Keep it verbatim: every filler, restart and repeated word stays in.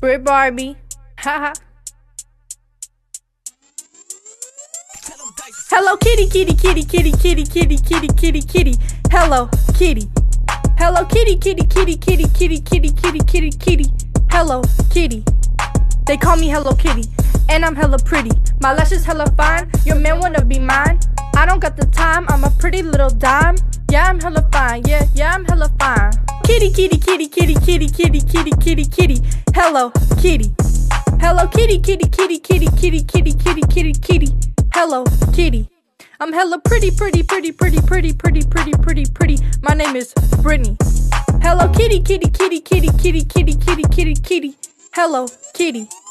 Brit Barbie. Haha. Hello Kitty, kitty, kitty, kitty, kitty, kitty, kitty, kitty, kitty. Hello Kitty. Hello Kitty, kitty, kitty, kitty, kitty, kitty, kitty, kitty, kitty. Hello Kitty. They call me Hello Kitty, and I'm hella pretty. My lashes hella fine, your man wanna be mine. I don't got the time, I'm a pretty little dime. Yeah, I'm hella fine, yeah, yeah, I'm hella fine. Kitty, kitty, kitty, kitty, kitty, kitty, kitty, kitty, kitty. Hello Kitty. Hello Kitty, kitty, kitty, kitty, kitty, kitty, kitty, kitty, kitty. Hello Kitty. I'm hella pretty, pretty, pretty, pretty, pretty, pretty, pretty, pretty, pretty. My name is Brittany. Hello Kitty, kitty, kitty, kitty, kitty, kitty, kitty, kitty, kitty. Hello Kitty.